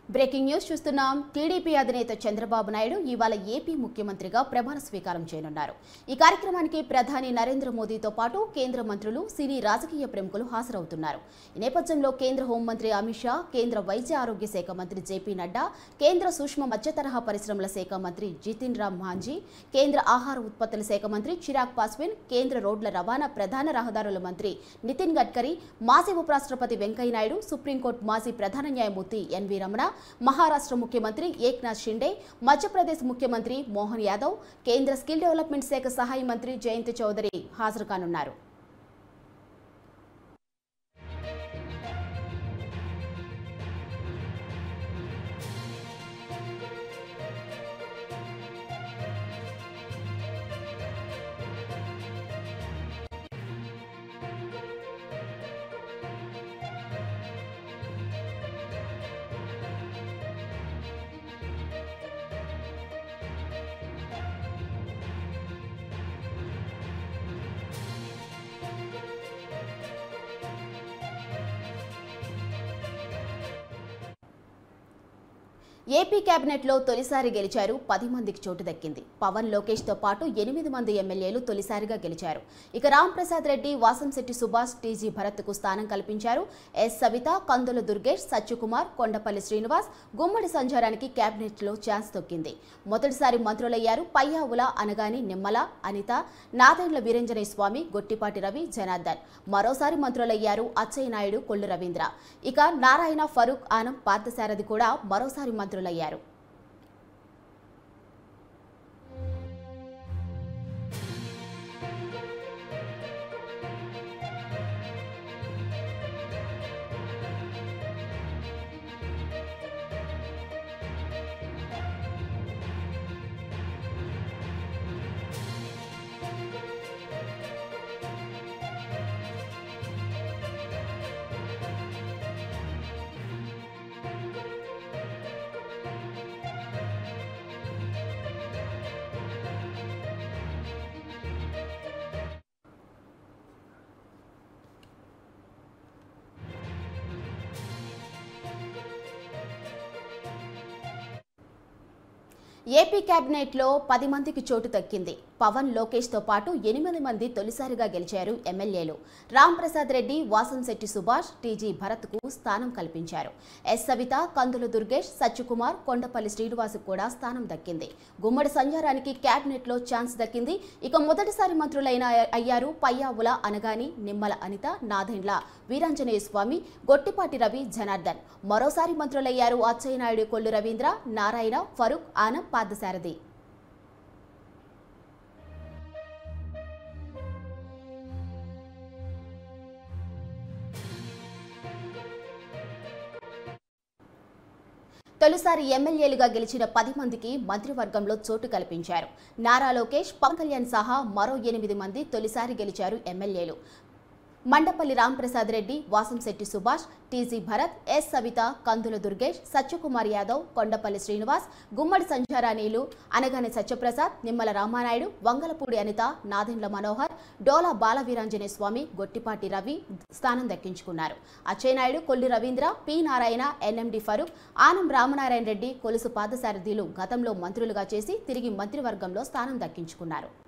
Breaking news చూస్తున్నాం. TDP అధినేత చంద్రబాబు నాయుడు ఇవాళ ఏపీ ముఖ్యమంత్రిగా ప్రమాణ స్వీకారం చేయనున్నారు. ఈ కార్యక్రమానికి ప్రధాని నరేంద్ర మోదీతో పాటు కేంద్ర మంత్రులు, సినీ రాజకీయ ప్రముఖులు హాజరవుతున్నారు. ఈ నేపథ్యంలో కేంద్ర హోంమంత్రి అమిత్ షా, కేంద్ర వైద్య ఆరోగ్య శాఖ మంత్రి జేపీ నడ్డా, కేంద్ర సూక్ష్మ మధ్యతరహా పరిశ్రమల శాఖ మంత్రి జితిన్ రామ్ మాంఝీ, కేంద్ర ఆహార ఉత్పత్తుల శాఖ మంత్రి చిరాగ్ పాస్వాన్, కేంద్ర రోడ్ల రవాణా ప్రధాన రహదారుల మంత్రి నితిన్ గడ్కరీ, మాజీ ఉపరాష్ట్రపతి వెంకయ్యనాయుడు, సుప్రీంకోర్టు మాజీ ప్రధాన న్యాయమూర్తి ఎన్వి రమణ, మహారాష్ట్ర ముఖ్యమంత్రి ఏక్నాథ్ షిండే, మధ్యప్రదేశ్ ముఖ్యమంత్రి మోహన్ యాదవ్, కేంద్ర స్కిల్ డెవలప్మెంట్ శాఖ సహాయ మంత్రి జయంత్ చౌదరి హాజరు కానున్నారు. ఏపీ కేబినెట్లో తొలిసారి గెలిచారు. 10 మందికి చోటు దక్కింది. పవన్ లోకేష్ తో పాటు 8 మంది ఎమ్మెల్యేలు తొలిసారిగా గెలిచారు. ఇక రాంప్రసాద్ రెడ్డి, వాసంశెట్టి సుభాష్, టీజీ భరత్ కు స్థానం కల్పించారు. ఎస్ సవిత, కందుల దుర్గేష్, సత్యకుమార్, కొండపల్లి శ్రీనివాస్, గుమ్మడి సంచారానికి కేబినెట్లో ఛాన్స్ దొక్కింది. మొదటిసారి మంత్రులయ్యారు పయ్యావుల అనగాని నిమ్మల, అనిత, నాదెండ్ల వీరేంజనేయ స్వామి, గొట్టిపాటి రవి, జనార్దన్. మరోసారి మంత్రులయ్యారు అచ్చెన్నాయుడు, కొల్లు రవీంద్ర. ఇక నారాయణ, ఫరూక్, ఆనం, పార్థసారథి కూడా మరోసారి మంత్రులయ్యారు. ఏపీ కేబినెట్లో 10 మందికి చోటు దక్కింది. పవన్ లోకేష్ తో పాటు 8 మంది తొలిసారిగా గెలిచారు ఎమ్మెల్యేలు. రాంప్రసాద్ రెడ్డి, వాసంశెట్టి సుభాష్, టీజీ భరత్ కు స్థానం కల్పించారు. ఎస్ సవిత, కందుల దుర్గేష్, సత్యకుమార్, కొండపల్లి శ్రీనివాస్ కూడా స్థానం దక్కింది. గుమ్మడి సంచారానికి కేబినెట్లో ఛాన్స్ దక్కింది. ఇక మొదటిసారి మంత్రులైన అయ్యారు పయ్యావుల అనగాని నిమ్మల, అనిత, నాదెండ్ల వీరాంజనేయ స్వామి, గొట్టిపాటి రవి, జనార్దన్. మరోసారి మంత్రులయ్యారు అచ్చెన్నాయుడు, కొల్లు రవీంద్ర, నారాయణ, ఫరూక్, ఆనం, పార్థసారథి. తొలిసారి ఎమ్మెల్యేలుగా గెలిచిన 10 మందికి మంత్రివర్గంలో చోటు కల్పించారు. నారా లోకేష్, పవన్ కళ్యాణ్ సహా మరో 8 మంది తొలిసారి గెలిచారు ఎమ్మెల్యేలు. మండపల్లి రాంప్రసాద్ రెడ్డి, వాసంశెట్టి సుభాష్, టీజీ భరత్, ఎస్ సవిత, కందుల దుర్గేష్, సత్యకుమార్ యాదవ్, కొండపల్లి శ్రీనివాస్, గుమ్మడి సంచారానీలు అనగాని సత్యప్రసాద్, నిమ్మల రామానాయుడు, వంగలపూడి అనిత, నాదెండ్ల మనోహర్, డోలా బాలవీరాంజనేయ స్వామి, గొట్టిపాటి రవి స్థానం దక్కించుకున్నారు. అచ్చెన్నాయుడు, కొల్లు రవీంద్ర, పి నారాయణ, ఎన్ఎండి ఫరూక్, ఆనం రామనారాయణ రెడ్డి, కొలుసు పార్థసారథిలు గతంలో మంత్రులుగా చేసి తిరిగి మంత్రివర్గంలో స్థానం దక్కించుకున్నారు.